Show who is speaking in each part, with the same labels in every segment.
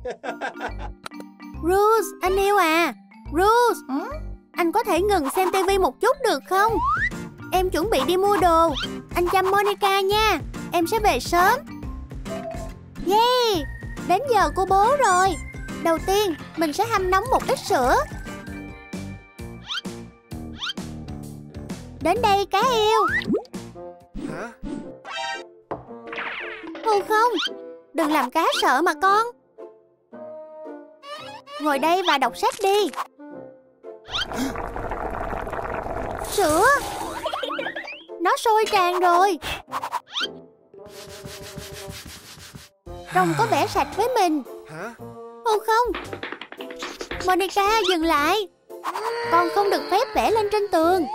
Speaker 1: Bruce, anh yêu à. Bruce, anh có thể ngừng xem tivi một chút được không? Em chuẩn bị đi mua đồ. Anh chăm Monica nha. Em sẽ về sớm. Yeah, đến giờ của bố rồi. Đầu tiên, mình sẽ hâm nóng một ít sữa. Đến đây cá yêu.
Speaker 2: Hả?
Speaker 1: Ô không, đừng làm cá sợ mà con. Ngồi đây và đọc sách đi. Sữa. Nó sôi tràn rồi. Trông có vẻ sạch với mình.
Speaker 2: Hả?
Speaker 1: Ô không, Monica dừng lại. Con không được phép vẽ lên trên tường.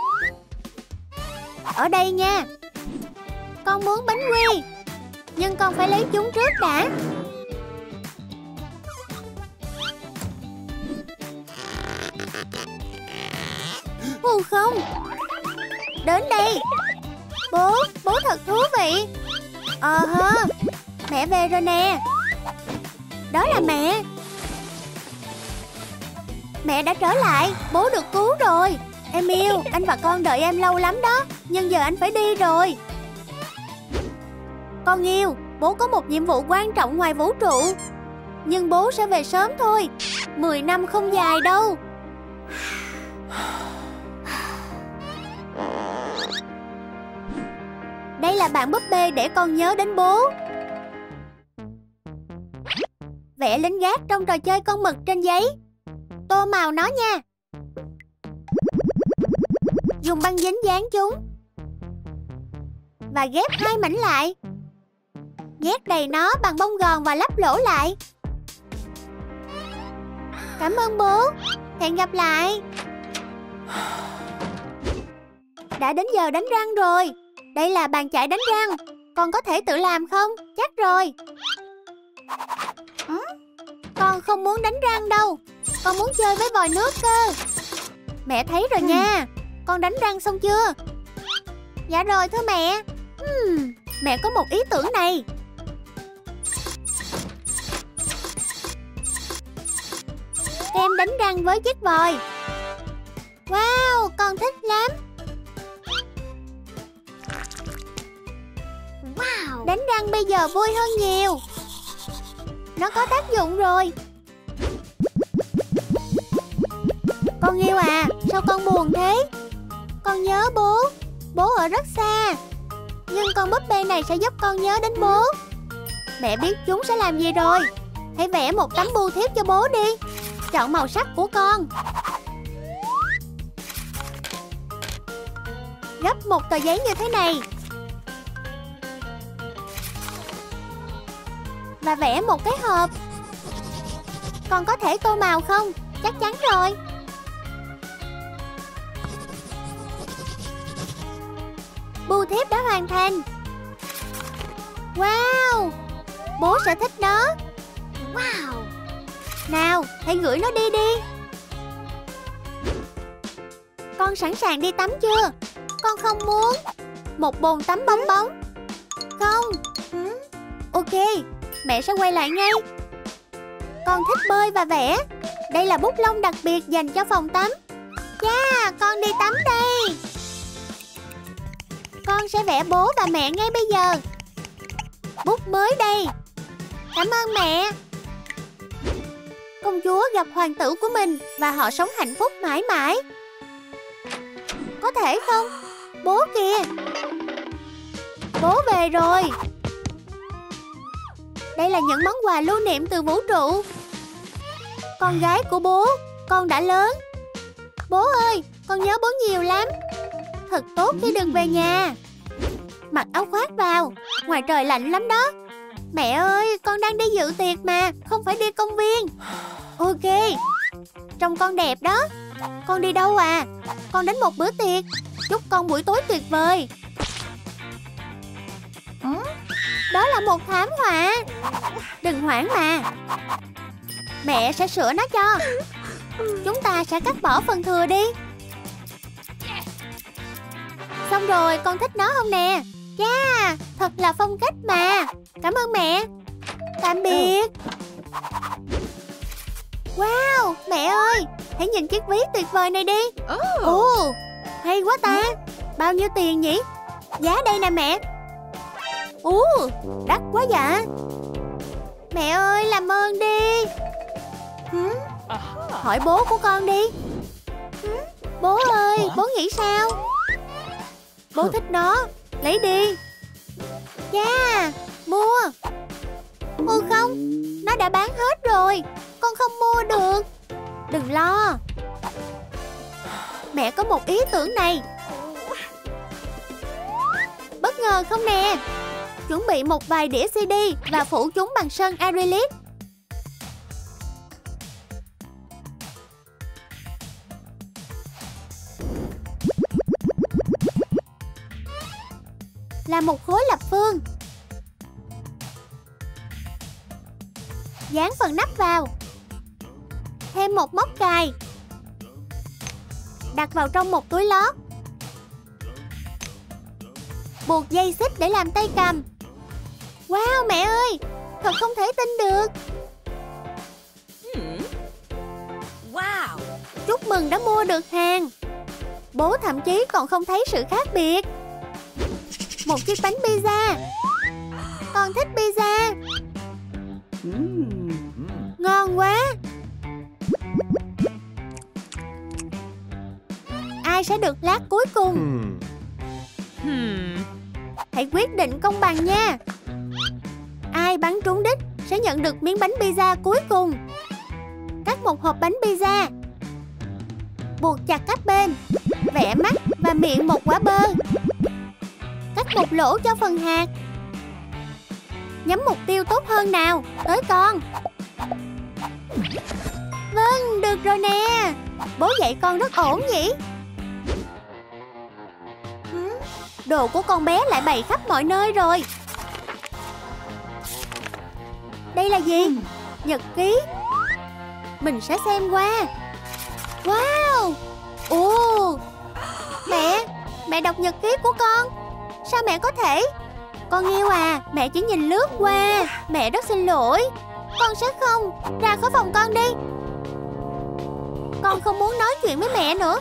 Speaker 1: Ở đây nha. Con muốn bánh quy, nhưng con phải lấy chúng trước đã. Ô không. Đến đây. Bố thật thú vị. Mẹ về rồi nè. Đó là mẹ. Mẹ đã trở lại. Bố được cứu rồi. Em yêu, anh và con đợi em lâu lắm đó. Nhưng giờ anh phải đi rồi. Con yêu, bố có một nhiệm vụ quan trọng ngoài vũ trụ. Nhưng bố sẽ về sớm thôi. 10 năm không dài đâu. Đây là bản búp bê để con nhớ đến bố. Vẽ lính gác trong trò chơi con mực trên giấy. Tô màu nó nha. Dùng băng dính dán chúng. Và ghép hai mảnh lại. Nhét đầy nó bằng bông gòn và lắp lỗ lại. Cảm ơn bố. Hẹn gặp lại. Đã đến giờ đánh răng rồi. Đây là bàn chải đánh răng. Con có thể tự làm không? Chắc rồi. Con không muốn đánh răng đâu. Con muốn chơi với vòi nước cơ. Mẹ thấy rồi nha. Con đánh răng xong chưa? Dạ rồi thưa mẹ. Mẹ có một ý tưởng này. Kem đánh răng với chiếc vòi. Wow, con thích lắm. Wow, đánh răng bây giờ vui hơn nhiều. Nó có tác dụng rồi. Con yêu à, sao con buồn thế? Con nhớ bố. Bố ở rất xa. Nhưng con búp bê này sẽ giúp con nhớ đến bố. Mẹ biết chúng sẽ làm gì rồi. Hãy vẽ một tấm bưu thiếp cho bố đi. Chọn màu sắc của con. Gấp một tờ giấy như thế này. Và vẽ một cái hộp. Con có thể tô màu không? Chắc chắn rồi. Bưu thiếp đã hoàn thành. Wow, bố sẽ thích nó. Wow. Nào, hãy gửi nó đi đi. Con sẵn sàng đi tắm chưa? Con không muốn. Một bồn tắm bong bóng. Không. Ok, mẹ sẽ quay lại ngay. Con thích bơi và vẽ. Đây là bút lông đặc biệt dành cho phòng tắm. Yeah, con đi tắm đây. Con sẽ vẽ bố và mẹ ngay bây giờ. Bút mới đây. Cảm ơn mẹ. Công chúa gặp hoàng tử của mình và họ sống hạnh phúc mãi mãi. Có thể không? Bố kìa. Bố về rồi. Đây là những món quà lưu niệm từ vũ trụ. Con gái của bố, con đã lớn. Bố ơi, con nhớ bố nhiều lắm. Thật tốt khi được về nhà. Mặc áo khoác vào, ngoài trời lạnh lắm đó. Mẹ ơi, con đang đi dự tiệc mà, không phải đi công viên. Ok, trông con đẹp đó. Con đi đâu à? Con đến một bữa tiệc. Chúc con buổi tối tuyệt vời. Đó là một thảm họa. Đừng hoảng mà. Mẹ sẽ sửa nó cho. Chúng ta sẽ cắt bỏ phần thừa đi. Xong rồi, con thích nó không nè? Chà, thật là phong cách mà. Cảm ơn mẹ. Tạm biệt. Mẹ ơi, hãy nhìn chiếc ví tuyệt vời này đi. Ồ, hay quá ta. Bao nhiêu tiền nhỉ? Giá đây nè mẹ. Ồ, đắt quá dạ. Mẹ ơi, làm ơn đi. Hỏi bố của con đi. Bố ơi, bố nghĩ sao? Bố thích nó, lấy đi. Yeah, mua. Ôi không, nó đã bán hết rồi. Con không mua được. Đừng lo. Mẹ có một ý tưởng này. Bất ngờ không nè? Chuẩn bị một vài đĩa CD và phủ chúng bằng sơn acrylic. Làm một khối lập phương. Dán phần nắp vào. Thêm một móc cài. Đặt vào trong một túi lót. Buộc dây xích để làm tay cầm. Wow mẹ ơi, thật không thể tin được.
Speaker 2: Wow.
Speaker 1: Chúc mừng đã mua được hàng. Bố thậm chí còn không thấy sự khác biệt. Một chiếc bánh pizza. Con thích pizza. Ngon quá. Ai sẽ được lát cuối cùng? Hãy quyết định công bằng nha. Ai bắn trúng đích sẽ nhận được miếng bánh pizza cuối cùng. Cắt một hộp bánh pizza. Buộc chặt các bên. Vẽ mắt và miệng một quả bơ. Cắt một lỗ cho phần hạt. Nhắm mục tiêu tốt hơn nào. Tới con. Vâng, được rồi nè. Bố dạy con rất ổn nhỉ? Đồ của con bé lại bày khắp mọi nơi rồi. Đây là gì? Nhật ký. Mình sẽ xem qua. Wow. Ồ. Mẹ đọc nhật ký của con. Sao mẹ có thể? Con yêu à, mẹ chỉ nhìn lướt qua. Mẹ rất xin lỗi. Con sẽ không. Ra khỏi phòng con đi. Con không muốn nói chuyện với mẹ nữa.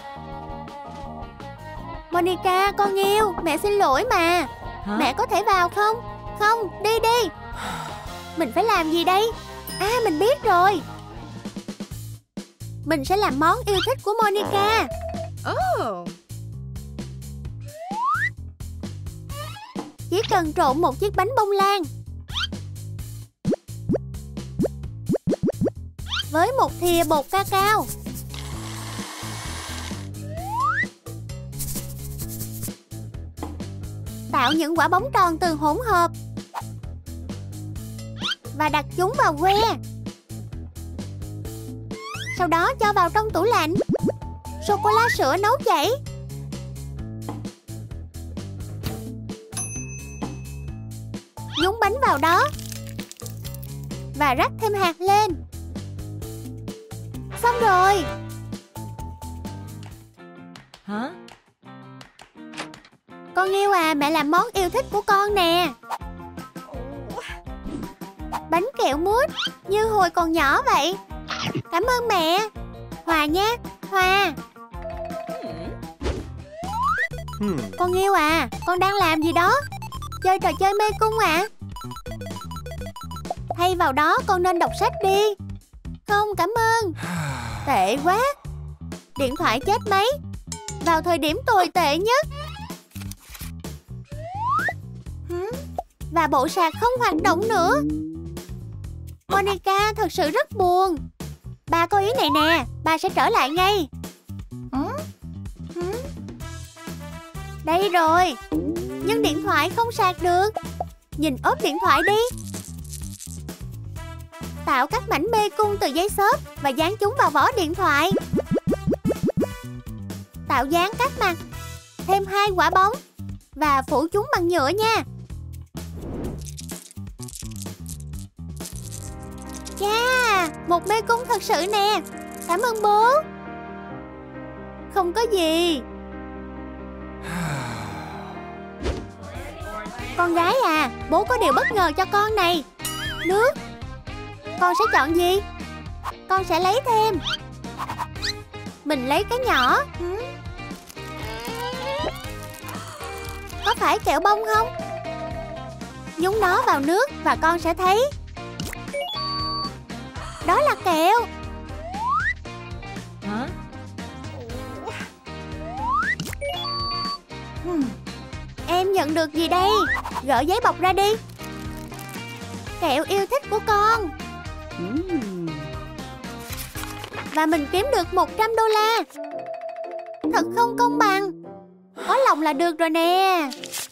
Speaker 1: Monica, con yêu, mẹ xin lỗi mà. Mẹ có thể vào không? Không, đi đi. Mình phải làm gì đây? À, mình biết rồi. Mình sẽ làm món yêu thích của Monica. Chỉ cần trộn một chiếc bánh bông lan với một thìa bột cacao. Tạo những quả bóng tròn từ hỗn hợp và đặt chúng vào que. Sau đó cho vào trong tủ lạnh. Sô-cô-la sữa nấu chảy. Nhúng bánh vào đó và rắc thêm hạt lên. Xong rồi. Con yêu à, mẹ làm món yêu thích của con nè. Bánh kẹo mút như hồi còn nhỏ vậy. Cảm ơn mẹ. Hòa nha, Hòa. Con yêu à, con đang làm gì đó? Chơi trò chơi mê cung à? Thay vào đó con nên đọc sách đi. Không, cảm ơn. Tệ quá. Điện thoại chết máy vào thời điểm tồi tệ nhất. Và bộ sạc không hoạt động nữa. Monica thật sự rất buồn. Ba có ý này nè, ba sẽ trở lại ngay. Đây rồi. Nhưng điện thoại không sạc được. Nhìn ốp điện thoại đi. Tạo các mảnh mê cung từ giấy xốp và dán chúng vào vỏ điện thoại. Tạo dáng các mặt. Thêm 2 quả bóng và phủ chúng bằng nhựa nha. Yeah, một mê cung thật sự nè. Cảm ơn bố. Không có gì. Con gái à, bố có điều bất ngờ cho con này. Nước. Con sẽ chọn gì? Con sẽ lấy thêm Mình lấy cái nhỏ. Có phải kẹo bông không? Nhúng nó vào nước và con sẽ thấy. Đó là kẹo.
Speaker 2: Hả?
Speaker 1: Em nhận được gì đây? Gỡ giấy bọc ra đi. Kẹo yêu thích của con. Và mình kiếm được $100. Thật không công bằng. Có lòng là được rồi nè.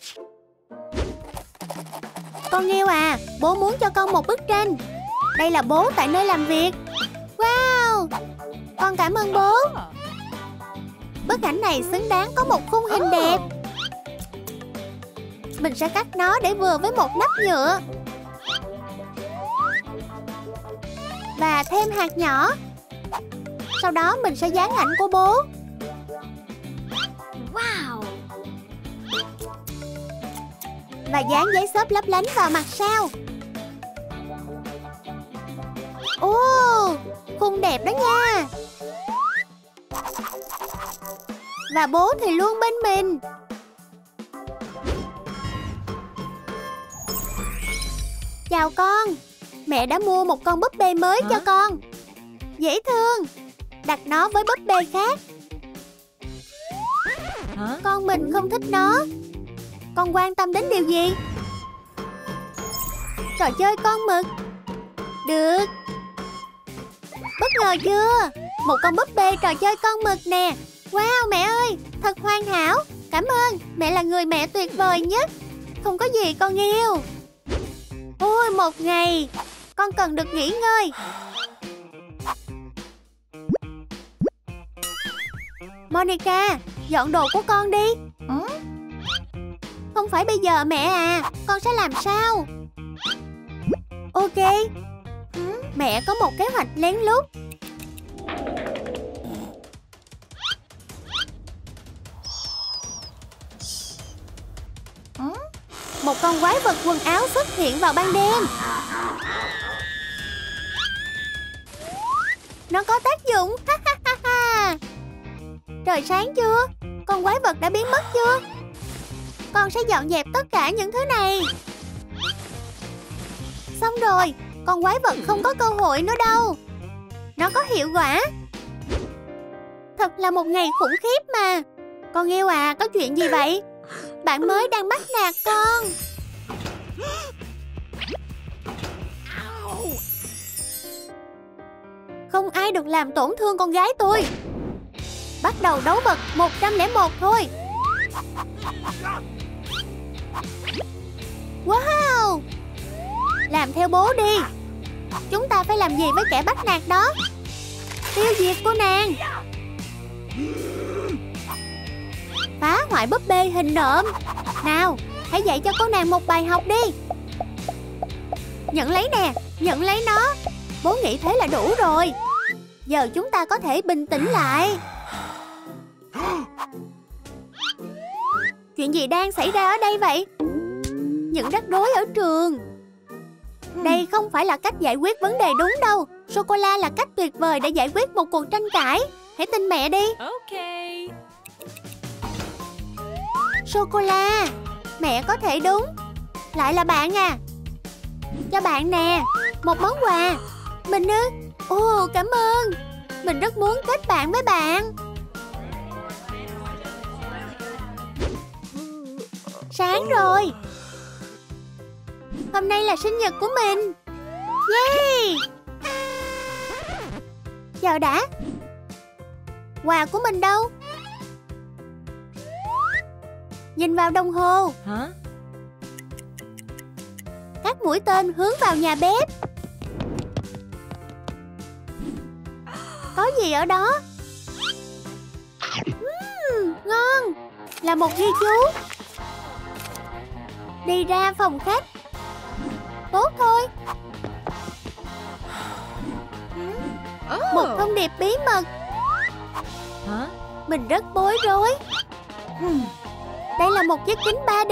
Speaker 1: Con yêu à, bố muốn cho con một bức tranh. Đây là bố tại nơi làm việc. Wow, con cảm ơn bố. Bức ảnh này xứng đáng có một khung hình đẹp. Mình sẽ cắt nó để vừa với một nắp nhựa. Và thêm hạt nhỏ. Sau đó mình sẽ dán ảnh của bố.
Speaker 2: Wow.
Speaker 1: Và dán giấy xốp lấp lánh vào mặt sau. Ồ, khung đẹp đó nha. Và bố thì luôn bên mình. Chào con. Mẹ đã mua một con búp bê mới cho con. Dễ thương. Đặt nó với búp bê khác. Con mình không thích nó. Con quan tâm đến điều gì? Trò chơi con mực. Được. Bất ngờ chưa? Một con búp bê trò chơi con mực nè. Wow mẹ ơi, thật hoàn hảo. Cảm ơn, mẹ là người mẹ tuyệt vời nhất. Không có gì con yêu. Ôi, một ngày. Con cần được nghỉ ngơi. Monica, dọn đồ của con đi. Không phải bây giờ mẹ à. Con sẽ làm sao? Ok. Mẹ có một kế hoạch lén lút. Một con quái vật quần áo xuất hiện vào ban đêm. Nó có tác dụng. Trời sáng chưa? Con quái vật đã biến mất chưa? Con sẽ dọn dẹp tất cả những thứ này. Xong rồi. Con quái vật không có cơ hội nữa đâu. Nó có hiệu quả. Thật là một ngày khủng khiếp mà. Con yêu à, có chuyện gì vậy? Bạn mới đang bắt nạt con. Không ai được làm tổn thương con gái tôi. Bắt đầu đấu vật 101 thôi. Wow. Làm theo bố đi. Chúng ta phải làm gì với kẻ bắt nạt đó? Tiêu diệt cô nàng. Phá hoại búp bê hình nộm. Nào, hãy dạy cho cô nàng một bài học đi. Nhận lấy nè, nhận lấy nó. Bố nghĩ thế là đủ rồi. Giờ chúng ta có thể bình tĩnh lại. Chuyện gì đang xảy ra ở đây vậy? Những rắc rối ở trường. Đây không phải là cách giải quyết vấn đề đúng đâu. Sô-cô-la là cách tuyệt vời để giải quyết một cuộc tranh cãi. Hãy tin mẹ đi.
Speaker 2: Ok.
Speaker 1: Sô-cô-la, mẹ có thể đúng. Lại là bạn à? Cho bạn nè, một món quà. Mình ư? Ồ, cảm ơn. Mình rất muốn kết bạn với bạn. Sáng rồi. Hôm nay là sinh nhật của mình. Yeah. Chờ đã. Quà của mình đâu? Nhìn vào đồng hồ.
Speaker 2: Hả?
Speaker 1: Các mũi tên hướng vào nhà bếp. Có gì ở đó? Ngon. Là một ghi chú. Đi ra phòng khách. Tốt thôi. Một thông điệp bí mật.
Speaker 2: Hả?
Speaker 1: Mình rất bối rối. Đây là một chiếc kính 3D.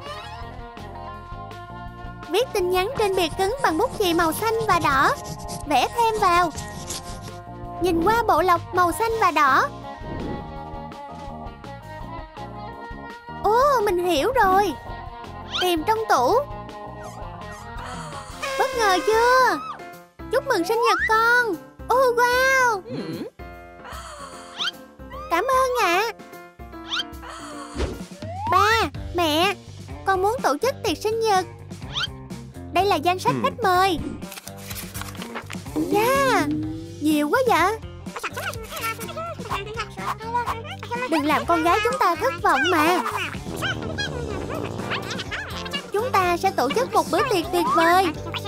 Speaker 1: Viết tin nhắn trên bìa cứng bằng bút chì màu xanh và đỏ. Vẽ thêm vào. Nhìn qua bộ lọc màu xanh và đỏ. Ồ, mình hiểu rồi. Tìm trong tủ. Bất ngờ chưa? Chúc mừng sinh nhật con. Oh wow. Cảm ơn ạ. Ba, mẹ, con muốn tổ chức tiệc sinh nhật. Đây là danh sách khách mời. Yeah, nhiều quá vậy. Đừng làm con gái chúng ta thất vọng mà. Chúng ta sẽ tổ chức một bữa tiệc tuyệt vời.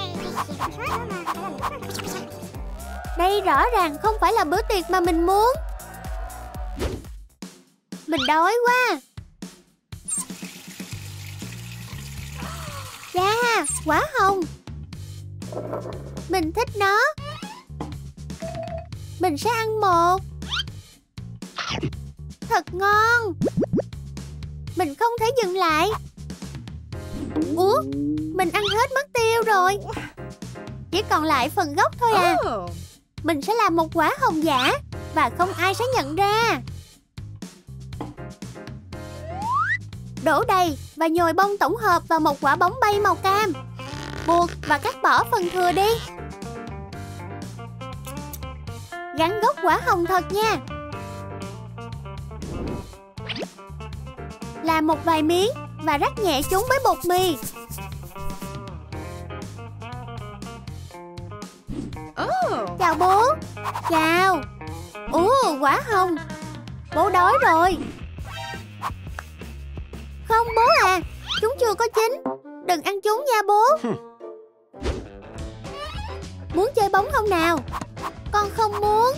Speaker 1: Đây rõ ràng không phải là bữa tiệc mà mình muốn. Mình đói quá. Yeah, quả hồng. Mình thích nó. Mình sẽ ăn một. Thật ngon. Mình không thể dừng lại. Ủa, mình ăn hết mất tiêu rồi. Chỉ còn lại phần gốc thôi à. Mình sẽ làm một quả hồng giả và không ai sẽ nhận ra. Đổ đầy và nhồi bông tổng hợp vào một quả bóng bay màu cam. Buộc và cắt bỏ phần thừa đi. Gắn gốc quả hồng thật nha. Làm một vài miếng và rắc nhẹ chúng với bột mì. Chào bố. Chào. Quả hồng. Bố đói rồi. Không bố à, chúng chưa có chín. Đừng ăn chúng nha bố. Muốn chơi bóng không nào? Con không muốn.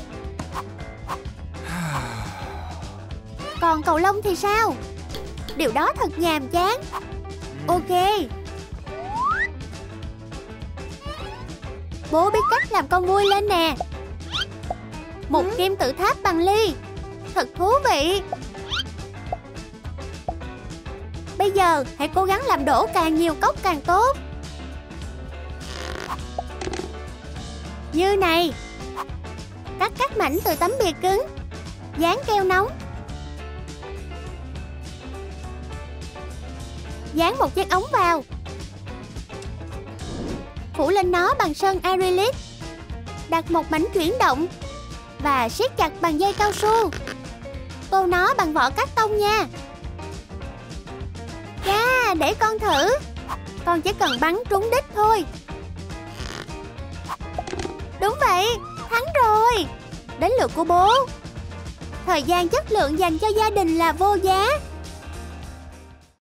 Speaker 1: Còn cầu lông thì sao? Điều đó thật nhàm chán. Ok. Bố biết cách làm con vui lên nè. Một kim tự tháp bằng ly. Thật thú vị. Bây giờ hãy cố gắng làm đổ càng nhiều cốc càng tốt. Như này. Cắt các mảnh từ tấm bìa cứng. Dán keo nóng. Dán một chiếc ống vào. Phủ lên nó bằng sơn acrylic. Đặt một mảnh chuyển động và siết chặt bằng dây cao su. Tô nó bằng vỏ cắt tông nha. Yeah, để con thử. Con chỉ cần bắn trúng đích thôi. Đúng vậy, thắng rồi. Đến lượt của bố. Thời gian chất lượng dành cho gia đình là vô giá.